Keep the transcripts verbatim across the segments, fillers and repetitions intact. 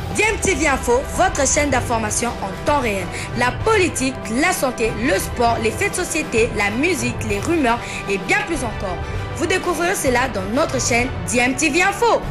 D M T V Info, votre chaîne d'information en temps réel. La politique, la santé, le sport, les faits de société, la musique, les rumeurs et bien plus encore. Vous découvrirez cela dans notre chaîne D M T V Info.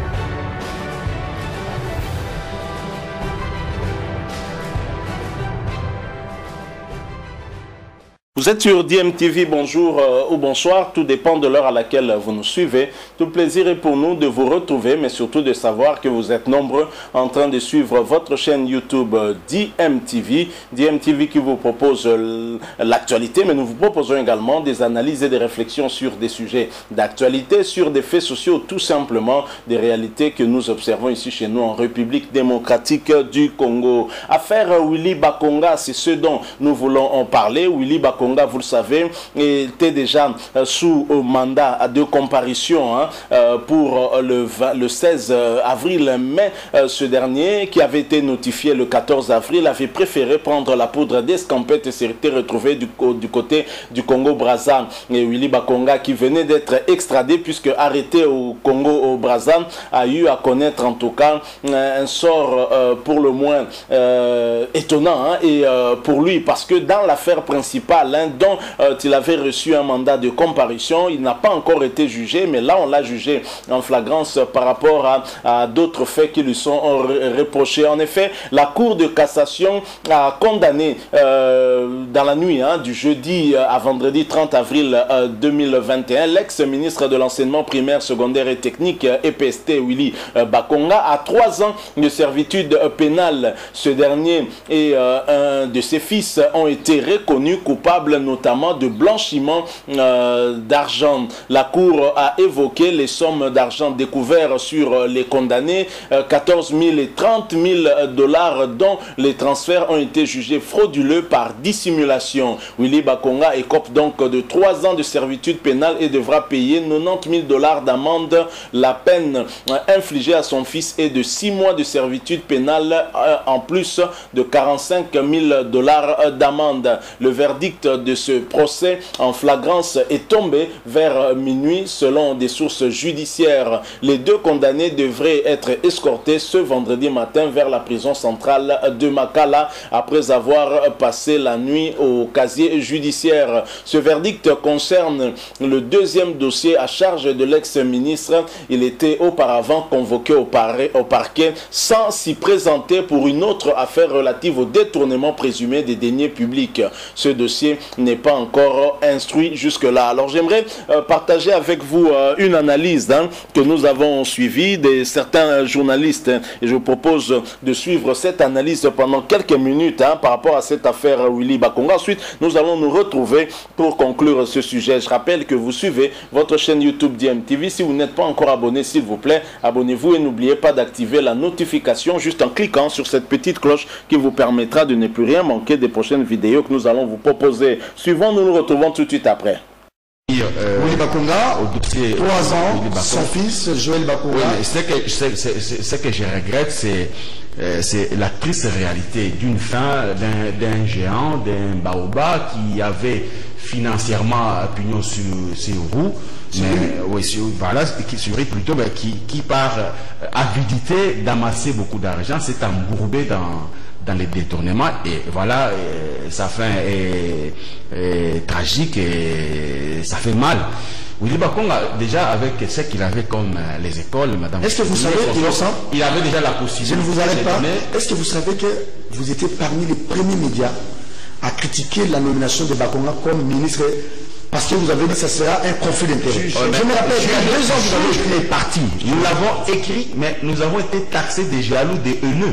Vous êtes sur D M T V, bonjour euh, ou bonsoir, tout dépend de l'heure à laquelle vous nous suivez. Tout plaisir est pour nous de vous retrouver, mais surtout de savoir que vous êtes nombreux en train de suivre votre chaîne YouTube euh, D M T V. D M T V qui vous propose euh, l'actualité, mais nous vous proposons également des analyses et des réflexions sur des sujets d'actualité, sur des faits sociaux, tout simplement des réalités que nous observons ici chez nous en République démocratique du Congo. Affaire Willy Bakonga, c'est ce dont nous voulons en parler. Willy Bakonga, vous le savez, était déjà euh, sous euh, mandat de comparution hein, euh, pour euh, le, le seize avril, mais euh, ce dernier, qui avait été notifié le quatorze avril, avait préféré prendre la poudre d'escampette et s'était retrouvé du, du côté du Congo-Brazza. Et Willy Bakonga, qui venait d'être extradé, puisque arrêté au Congo-Brazza, a eu à connaître en tout cas un sort euh, pour le moins euh, étonnant hein, et euh, pour lui, parce que dans l'affaire principale dont euh, il avait reçu un mandat de comparution, il n'a pas encore été jugé, mais là on l'a jugé en flagrance par rapport à, à d'autres faits qui lui sont reprochés. En effet, la Cour de cassation a condamné euh, dans la nuit hein, du jeudi à vendredi trente avril euh, deux mille vingt et un l'ex-ministre de l'enseignement primaire, secondaire et technique E P S T Willy Bakonga à trois ans de servitude pénale. Ce dernier et euh, un de ses fils ont été reconnus coupables notamment de blanchiment euh, d'argent. La Cour a évoqué les sommes d'argent découvertes sur les condamnés, euh, quatorze mille et trente mille dollars, dont les transferts ont été jugés frauduleux par dissimulation. Willy Bakonga écope donc de trois ans de servitude pénale et devra payer quatre-vingt-dix mille dollars d'amende. La peine euh, infligée à son fils est de six mois de servitude pénale euh, en plus de quarante-cinq mille dollars d'amende. Le verdict de ce procès en flagrance est tombé vers minuit selon des sources judiciaires. Les deux condamnés devraient être escortés ce vendredi matin vers la prison centrale de Makala après avoir passé la nuit au casier judiciaire. Ce verdict concerne le deuxième dossier à charge de l'ex-ministre. Il était auparavant convoqué au, par au parquet sans s'y présenter pour une autre affaire relative au détournement présumé des deniers publics. Ce dossier n'est pas encore instruit jusque-là. Alors j'aimerais euh, partager avec vous euh, une analyse hein, que nous avons suivie de certains journalistes hein, et je vous propose de suivre cette analyse pendant quelques minutes hein, par rapport à cette affaire Willy Bakonga. Ensuite, nous allons nous retrouver pour conclure ce sujet. Je rappelle que vous suivez votre chaîne YouTube D M T V. Si vous n'êtes pas encore abonné, s'il vous plaît, abonnez-vous et n'oubliez pas d'activer la notification juste en cliquant sur cette petite cloche qui vous permettra de ne plus rien manquer des prochaines vidéos que nous allons vous proposer. Suivant, nous nous retrouvons tout de suite après. Euh, Willy Bakonga, au dossier trois ans, son fils Joël Bakonga. Oui, ce que, ce, ce, ce que je regrette, c'est euh, la triste réalité d'une fin d'un géant, d'un baobab qui avait financièrement pignon sur, sur roue, mais oui, sur, voilà, qui, sur, plutôt, mais qui, qui par euh, avidité d'amasser beaucoup d'argent s'est embourbé dans dans les détournements et voilà et sa fin est, est tragique et ça fait mal. Willy Bakonga, déjà avec ce qu'il avait comme les écoles, madame. Est-ce que vous savez, Innocent, il avait déjà la possibilité. Je ne vous arrête pas. Est-ce que vous savez que vous étiez parmi les premiers médias à critiquer la nomination de Bakonga comme ministre parce que vous avez dit que ça sera un conflit d'intérêts? Je, je, je me rappelle, il y a deux ans, vous avez écrit les partis. Nous l'avons écrit, mais nous avons été taxés des jaloux, des haineux.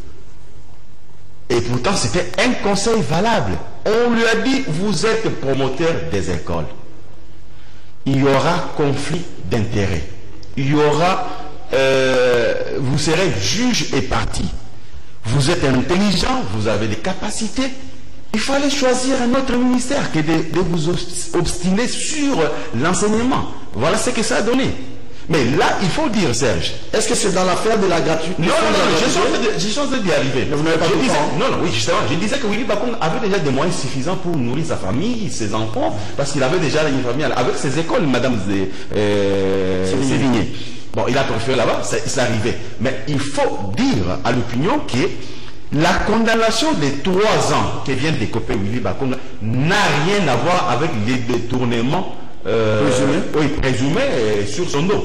Et pourtant, c'était un conseil valable. On lui a dit, vous êtes promoteur des écoles. Il y aura conflit d'intérêts. Il y aura, euh, vous serez juge et parti. Vous êtes intelligent, vous avez des capacités. Il fallait choisir un autre ministère que de, de vous obstiner sur l'enseignement. Voilà ce que ça a donné. Mais là, il faut dire, Serge, est-ce que c'est dans l'affaire de la gratuité? Non, non, non, je suis en train d'y arriver. Mais vous n'avez pas dit ça. Non, non, oui, justement, je disais que Willy Bakonga avait déjà des moyens suffisants pour nourrir sa famille, ses enfants, parce qu'il avait déjà une famille avec ses écoles, Madame euh, Sévigné. Bon, il a préféré là-bas, c'est arrivé. Mais il faut dire à l'opinion que la condamnation des trois ans que vient d'écoper Willy Bakonga n'a rien à voir avec les détournements euh, présumés oui, présumé, euh, sur son dos.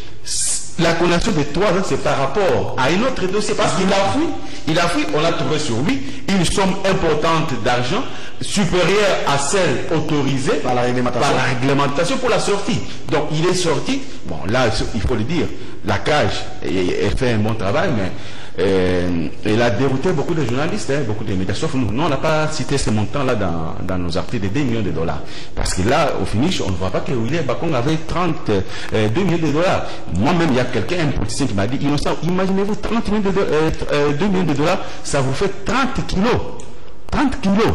La condamnation de trois ans, c'est par rapport à un autre dossier, parce qu'il a fui, il a fui, on a trouvé sur lui une somme importante d'argent supérieure à celle autorisée par la réglementation, par la réglementation pour la sortie. Donc il est sorti, bon là il faut le dire, la cage, elle fait un bon travail, mais euh, elle a dérouté beaucoup de journalistes, hein, beaucoup de médias, sauf nous. Nous, on n'a pas cité ce montant-là dans, dans nos articles de deux millions de dollars. Parce que là, au finish, on ne voit pas que Willy Bakonga avait trente-deux millions de dollars. Moi-même, il y a quelqu'un, un politicien qui m'a dit, innocent, imaginez-vous, trente millions de dollars, euh, deux millions de dollars, ça vous fait trente kilos. trente kilos.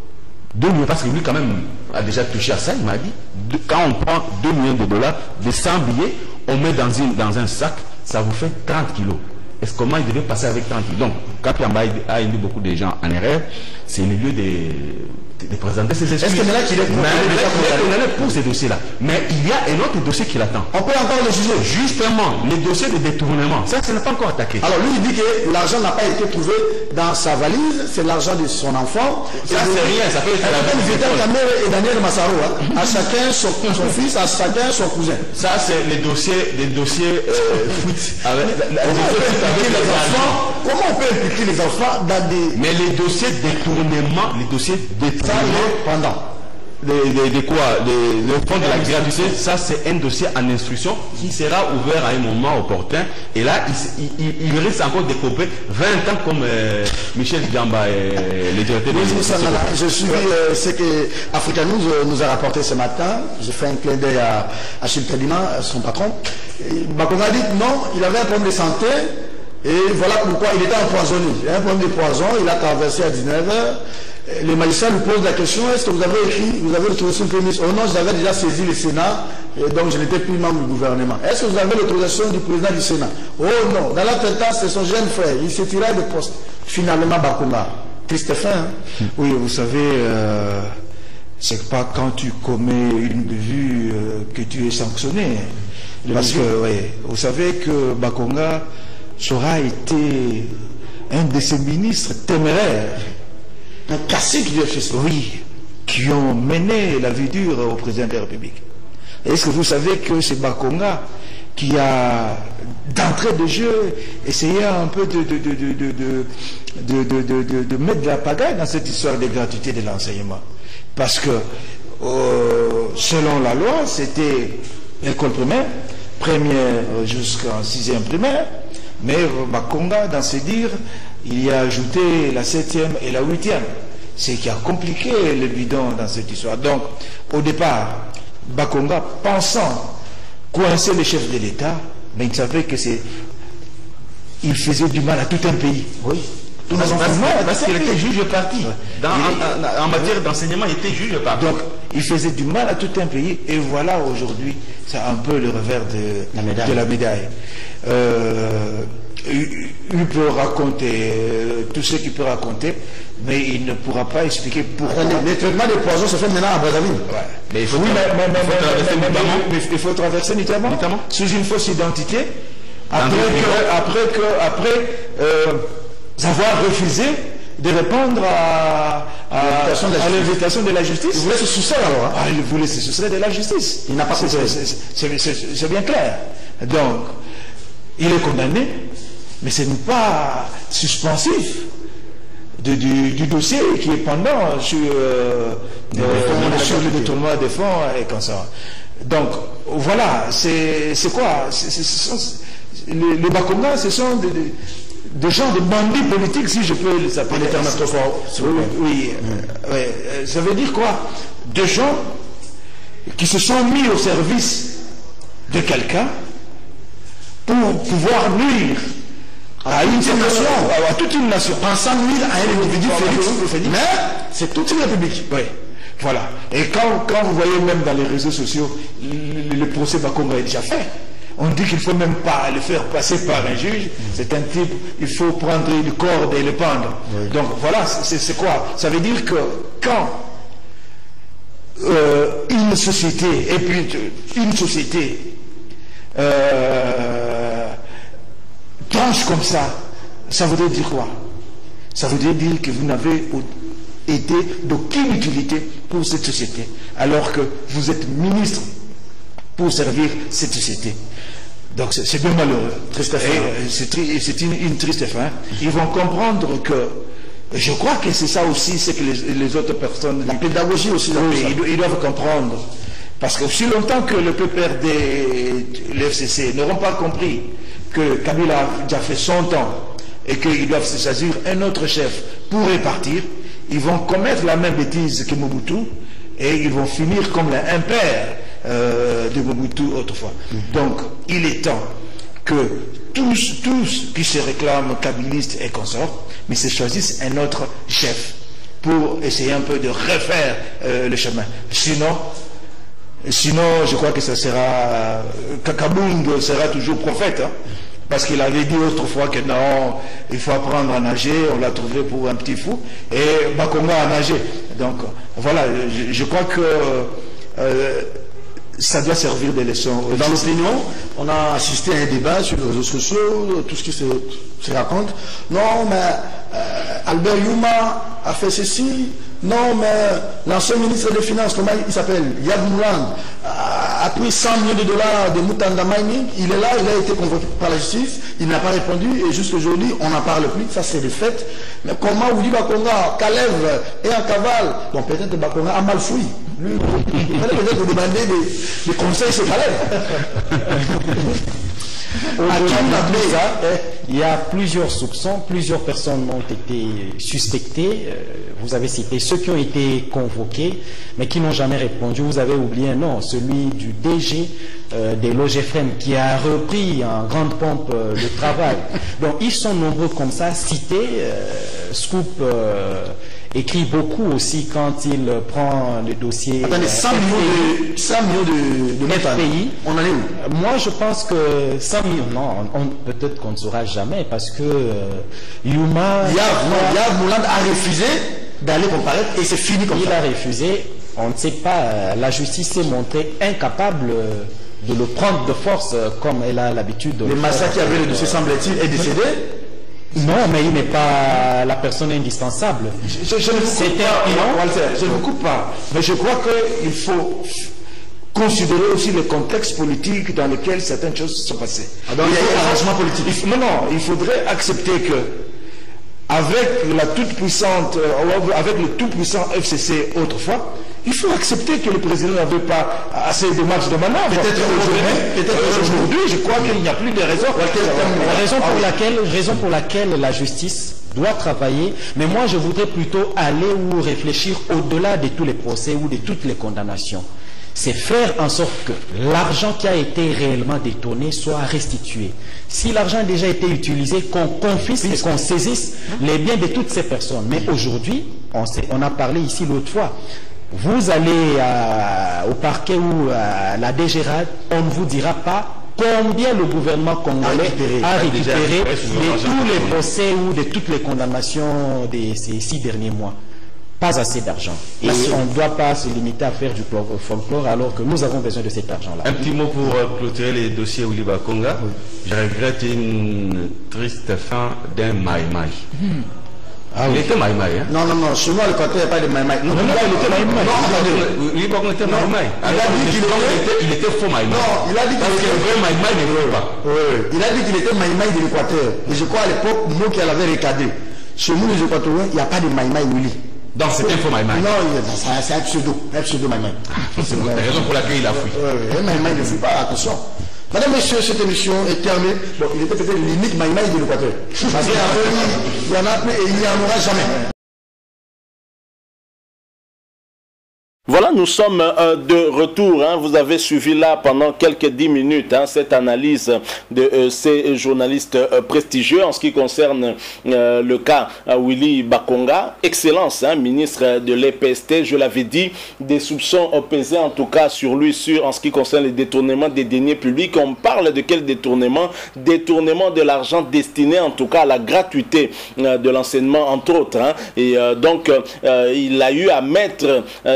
deux millions, parce que lui, quand même, a déjà touché à ça, il m'a dit, quand on prend deux millions de dollars, de cent billets, on met dans, une, dans un sac, ça vous fait trente kilos. Est-ce comment il devait passer avec trente kilos? Donc, Kapiamba a induit beaucoup de gens en erreur. C'est le lieu de, de, de présenter ces excuses. Est-ce que là qu'il est condamné pour ces dossiers-là? Mais il y a un autre dossier qui l'attend. On peut encore le juger. Justement, le dossier de détournement. Ça, ça n'est pas encore attaqué. Alors, lui, il dit que l'argent n'a pas été trouvé dans sa valise. C'est l'argent de son enfant. Ça, c'est rien. Ça peut être la valise. Et Daniel Massaro, hein. À chacun son, son fils, à chacun son cousin. Ça, c'est les dossiers, les dossiers euh, foot. Avec, la, la, les enfants, comment on peut impliquer les enfants dans des... Mais les dossiers détournement, les dossiers détournement pendant de, de, de quoi de, le fonds de la gratuité, ça c'est un dossier en instruction qui sera ouvert à un moment opportun. Et là, il, il, il risque encore de couper vingt ans comme euh, Michel Gamba, euh, le directeur de l'État. Je suis euh, ce que Africa News nous a rapporté ce matin. J'ai fait un clin d'œil à Achille Kalima, son patron. Bakonga a dit non, il avait un problème de santé. Et voilà pourquoi il était empoisonné. Il a un problème de poison, il a traversé à dix-neuf heures. Les magistrats lui posent la question, est-ce que vous avez écrit, vous avez l'autorisation du Premier ministre? Oh non, j'avais déjà saisi le Sénat, et donc je n'étais plus membre du gouvernement. Est-ce que vous avez l'autorisation du président du Sénat? Oh non, dans l'entretemps, c'est son jeune frère, il s'est tiré de poste. Finalement, Bakonga. Triste fin. Hein? Oui, vous savez, euh, c'est pas quand tu commets une bévue euh, que tu es sanctionné. Parce que, oui, vous savez que Bakonga aura été un de ces ministres téméraires, un classique de chez oui, qui ont mené la vie dure au président de la République. Est-ce que vous savez que c'est Bakonga qui a, d'entrée de jeu, essayé un peu de, de, de, de, de, de, de, de, de, de mettre de la pagaille dans cette histoire de gratuité de l'enseignement? Parce que, euh, selon la loi, c'était école primaire, première jusqu'en sixième primaire, mais Bakonga, dans ses dires, il y a ajouté la septième et la huitième, ce qui a compliqué le bidon dans cette histoire. Donc, au départ, Bakonga, pensant coincer le chef de l'État, mais il savait que c'est, il faisait du mal à tout un pays. Oui. Tout parce, parce, parce qu'il était juge parti. Dans, il, en, en matière d'enseignement, il était juge parti. Donc, il faisait du mal à tout un pays. Et voilà, aujourd'hui, c'est un peu le revers de la médaille. De la médaille. Euh, il, il peut raconter euh, tout ce qu'il peut raconter, mais il ne pourra pas expliquer pourquoi. Les traitements de poison se font maintenant à Brazzaville. Ouais. Mais il faut, oui, mais, mais, mais, traverser mais, mais, mais, il faut traverser notamment, notamment sous une fausse identité. Après que, après que, après euh, avoir refusé de répondre à, à, à l'invitation de la justice. Il voulait se soustraire alors. Hein? Ah, il voulait se soustraire de la justice. Il n'a pas compris. C'est bien clair. Donc, il est condamné, mais ce n'est pas suspensif de, du, du dossier qui est pendant sur, euh, euh, sur le détournement des fonds et comme ça. Donc, voilà, c'est quoi c est, c est, c est, Les, les Bakonga, ce sont des, des, des gens de bandits politiques, si je peux les appeler. Oui, oui, euh, ouais, euh, ça veut dire quoi? Des gens qui se sont mis au service de quelqu'un pour pouvoir nuire à une nation, à, à toute une nation, pensant nuire à un individu Félix, mais c'est toute une république. Oui. Voilà. Et quand, quand vous voyez même dans les réseaux sociaux, le, le procès Bakonga est déjà fait. On dit qu'il ne faut même pas le faire passer par un juge. C'est un type, il faut prendre une corde et le pendre. Oui. Donc voilà, c'est quoi? Ça veut dire que quand euh, une société, et puis une société euh, tranche comme ça, ça voudrait dire quoi? Ça voudrait dire que vous n'avez été d'aucune utilité pour cette société, alors que vous êtes ministre pour servir cette société. Donc c'est bien malheureux. C'est une, une triste fin. Ils vont comprendre que, je crois que c'est ça aussi, c'est que les, les autres personnes... La pédagogie aussi. Oui, ils, ils doivent comprendre. Parce que aussi longtemps que le P P R D et le F C C n'auront pas compris que Kabila a déjà fait son temps et qu'ils doivent se choisir un autre chef pour répartir, ils vont commettre la même bêtise que Mobutu et ils vont finir comme un père euh, de Mobutu autrefois. Mm-hmm. Donc, il est temps que tous, tous qui se réclament kabilistes et consorts, mais se choisissent un autre chef pour essayer un peu de refaire euh, le chemin. Sinon, sinon, je crois que ça sera... Kakabung sera toujours prophète, hein, parce qu'il avait dit autrefois que non, il faut apprendre à nager, on l'a trouvé pour un petit fou, et Bakonga a nagé. Donc, voilà, je, je crois que euh, ça doit servir de leçon. Dans l'opinion, on a assisté à un débat sur les réseaux sociaux, tout ce qui se, se raconte. Non, mais euh, Albert Youma a fait ceci. Non, mais l'ancien ministre des Finances, comment il s'appelle, Yab Mouland, a, a pris cent millions de dollars de Mutanda Mining. Il est là, il a été convoqué par la justice, il n'a pas répondu, et jusqu'aujourd'hui, on n'en parle plus. Ça, c'est des faits. Mais comment vous dites Bakonga, Kalev et en cavale? Bon, peut-être que Bakonga a mal fouillé. Lui, peut-être vous demandez des, des conseils, c'est Kalev. Il y a plusieurs soupçons, plusieurs personnes ont été suspectées. Vous avez cité ceux qui ont été convoqués, mais qui n'ont jamais répondu. Vous avez oublié un nom, celui du D G euh, des L O G F M, qui a repris en grande pompe euh, le travail. Donc ils sont nombreux comme ça, cités. Euh, Scoop euh, écrit beaucoup aussi quand il prend le dossier. Attendez, cent millions de, cent millions de, de F P I. On en est où? Moi, je pense que cent millions, non, peut-être qu'on ne saura jamais parce que euh, Youma. Yav Mouland a refusé d'aller comparaître et c'est fini comme il ça. Il a refusé. On ne sait pas. La justice s'est montrée incapable de le prendre de force comme elle a l'habitude de le le massacre qui avait le dossier, semble-t-il, est décédé. Non, mais il n'est pas la personne indispensable. Je, je, je, ne, vous pas, Walter, je ne vous coupe pas, mais je crois qu'il faut considérer aussi le contexte politique dans lequel certaines choses sont passées. Ah donc il y a eu un arrangement politique. Il, non, non, il faudrait accepter que avec la toute puissante, euh, avec le tout puissant F C C autrefois, il faut accepter que le président n'avait pas assez de marge de manœuvre. Peut-être aujourd'hui, peut-être aujourd'hui, je crois qu'il n'y a plus de raison. La raison pour laquelle, raison pour laquelle la justice doit travailler, mais moi je voudrais plutôt aller ou réfléchir au-delà de tous les procès ou de toutes les condamnations. C'est faire en sorte que l'argent qui a été réellement détourné soit restitué. Si l'argent a déjà été utilisé, qu'on confisque et qu'on saisisse les biens de toutes ces personnes. Mais aujourd'hui, on, on a parlé ici l'autre fois, vous allez euh, au parquet ou à la D G R A D, on ne vous dira pas combien le gouvernement congolais a récupéré de tous les procès ou de toutes les condamnations de ces six derniers mois. Pas assez d'argent. Et on ne doit pas se limiter à faire du folklore alors que nous avons besoin de cet argent-là. Un petit mot pour euh, clôturer les dossiers Willy Bakonga. Oui. Je regrette une triste fin d'un maïmaï. Hmm. Ah, il oui. était maïmaï, hein? Non, non, non, chez moi, le côté, il n'y a pas de maïmaï. Non, non, non, il était maïmaï. Non, attendez. Willy Bakonga était maïmaï. Il a dit qu'il était, il était faux maïmaï. Non, il a dit qu'il était vrai maïmaï, ne veut pas. Oui, il a dit qu'il était maïmaï de l'Équateur. Et je crois à l'époque, moi qui l'avais recadré. Chez nous, les Équatoriens, il n'y a pas de maïmaï Willy. Donc c'est un faux maïmaï. Non, c'est un pseudo, un pseudo maïmaï. C'est la raison pour laquelle il a fui. Oui, un maïmaï ne fuit pas, attention. Madame, messieurs, cette émission est terminée. Bon, il était peut-être l'unique maïmaï de l'Équateur. Parce qu'il y en a plus et il n'y en aura jamais. Voilà, nous sommes euh, de retour. Hein. Vous avez suivi là pendant quelques dix minutes hein, cette analyse de euh, ces journalistes euh, prestigieux en ce qui concerne euh, le cas euh, Willy Bakonga. Excellence, hein, ministre de l'E P S T, je l'avais dit, des soupçons pesés en tout cas sur lui sur en ce qui concerne les détournements des deniers publics. On parle de quel détournement? Détournement de l'argent destiné en tout cas à la gratuité euh, de l'enseignement entre autres. Hein. Et euh, donc euh, il a eu à mettre euh,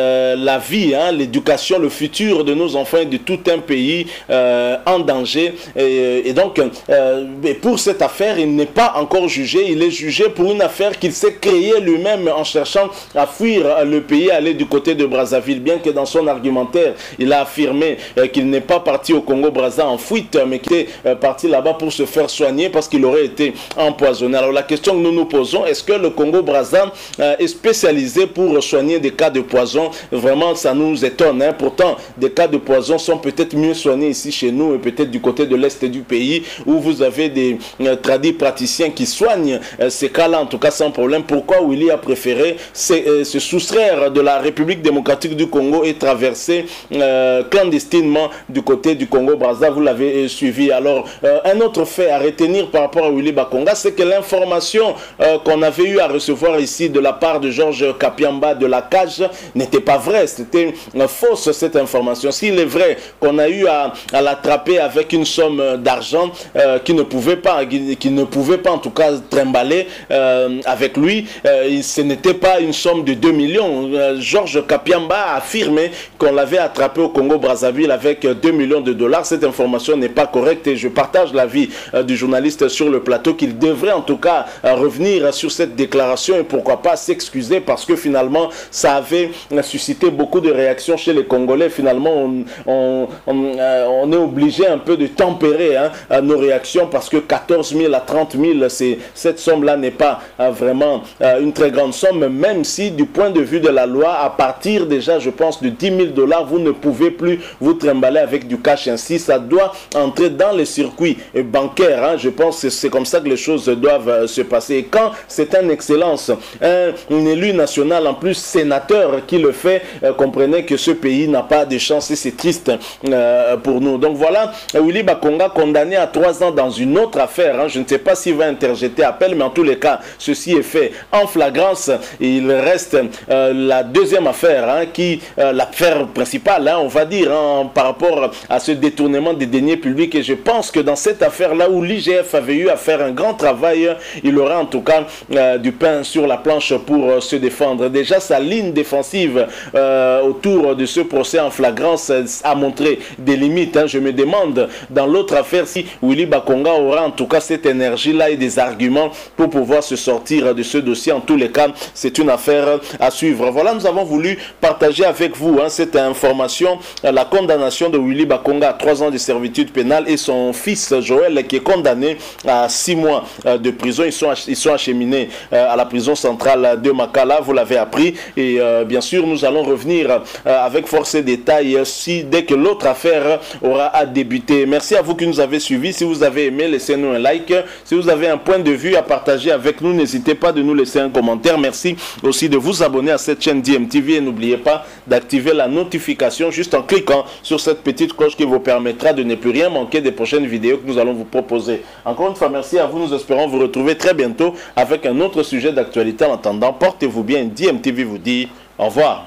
la vie, hein, l'éducation, le futur de nos enfants et de tout un pays euh, en danger. Et, et donc, euh, pour cette affaire, il n'est pas encore jugé. Il est jugé pour une affaire qu'il s'est créée lui-même en cherchant à fuir le pays, aller du côté de Brazzaville, bien que dans son argumentaire, il a affirmé euh, qu'il n'est pas parti au Congo-Brazza en fuite, mais qu'il est euh, parti là-bas pour se faire soigner parce qu'il aurait été empoisonné. Alors la question que nous nous posons, est-ce que le Congo-Brazza euh, est spécialisé pour soigner des cas de poison? Vraiment, ça nous étonne. Hein. Pourtant, des cas de poison sont peut-être mieux soignés ici chez nous et peut-être du côté de l'Est du pays où vous avez des euh, tradis praticiens qui soignent euh, ces cas-là, en tout cas sans problème. Pourquoi Willy a préféré se, euh, se soustraire de la République démocratique du Congo et traverser euh, clandestinement du côté du Congo-Brazza? Vous l'avez euh, suivi. Alors, euh, un autre fait à retenir par rapport à Willy Bakonga, c'est que l'information euh, qu'on avait eu à recevoir ici de la part de Georges Kapiamba de la Cage n'était pas vraie. C'était euh, fausse cette information. S'il est vrai qu'on a eu à, à l'attraper avec une somme d'argent euh, qui ne pouvait pas, qui, qui ne pouvait pas en tout cas trimballer euh, avec lui, euh, ce n'était pas une somme de deux millions. Euh, Georges Kapiamba a affirmé qu'on l'avait attrapé au Congo-Brazzaville avec deux millions de dollars. Cette information n'est pas correcte et je partage l'avis euh, du journaliste sur le plateau qu'il devrait en tout cas euh, revenir sur cette déclaration et pourquoi pas s'excuser parce que finalement ça avait suscité beaucoup de réactions chez les Congolais. Finalement on, on, on, euh, on est obligé un peu de tempérer hein, nos réactions parce que quatorze mille à trente mille, cette somme-là n'est pas euh, vraiment euh, une très grande somme, même si du point de vue de la loi, à partir déjà je pense de dix mille dollars, vous ne pouvez plus vous trimballer avec du cash ainsi. Ça doit entrer dans les circuits bancaires. Hein. Je pense que c'est comme ça que les choses doivent euh, se passer. Et quand c'est un excellence, un, un élu national, en plus sénateur qui le fait, euh, comprenez que ce pays n'a pas de chance et c'est triste euh, pour nous. Donc voilà, Willy Bakonga condamné à trois ans dans une autre affaire. Hein. Je ne sais pas s'il va interjeter appel, mais en tous les cas, ceci est fait en flagrance. Il reste euh, la deuxième affaire, hein, qui euh, l'affaire principale, hein, on va dire, hein, par rapport à ce détournement des deniers publics. Et je pense que dans cette affaire-là où l'I G F avait eu à faire un grand travail, il aura en tout cas euh, du pain sur la planche pour euh, se défendre. Déjà, sa ligne défensive euh, autour de ce procès en flagrance a montré des limites. Hein. Je me demande, dans l'autre affaire, si Willy Bakonga aura en tout cas cette énergie-là et des arguments pour pouvoir se sortir de ce dossier. En tous les cas, c'est une affaire à suivre. Voilà, nous avons voulu partager avec vous hein, cette information, la condamnation de Willy Bakonga à trois ans de servitude pénale et son fils Joël qui est condamné à six mois de prison. Ils sont, ils sont acheminés à la prison centrale de Makala, vous l'avez appris. Et euh, bien sûr, nous allons revenir euh, avec force et détails si, dès que l'autre affaire aura à débuter. Merci à vous qui nous avez suivis. Si vous avez aimé, laissez-nous un like. Si vous avez un point de vue à partager avec nous, n'hésitez pas de nous laisser un commentaire. Merci aussi de vous abonner à cette chaîne D M T V et n'oubliez pas d'activer la notification juste en cliquant sur cette petite cloche qui vous permettra de ne plus rien manquer des prochaines vidéos que nous allons vous proposer. Encore une fois, merci à vous. Nous espérons vous retrouver très bientôt avec un autre sujet d'actualité. En attendant, portez-vous bien. D M T V vous dit au revoir.